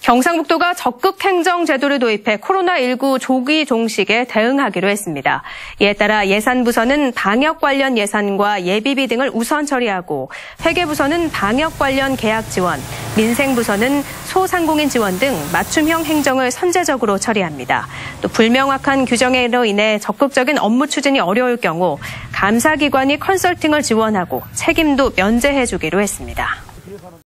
경상북도가 적극 행정 제도를 도입해 코로나19 조기 종식에 대응하기로 했습니다. 이에 따라 예산부서는 방역 관련 예산과 예비비 등을 우선 처리하고 회계부서는 방역 관련 계약 지원, 민생부서는 소상공인 지원 등 맞춤형 행정을 선제적으로 처리합니다. 또 불명확한 규정으로 인해 적극적인 업무 추진이 어려울 경우 감사기관이 컨설팅을 지원하고 책임도 면제해주기로 했습니다.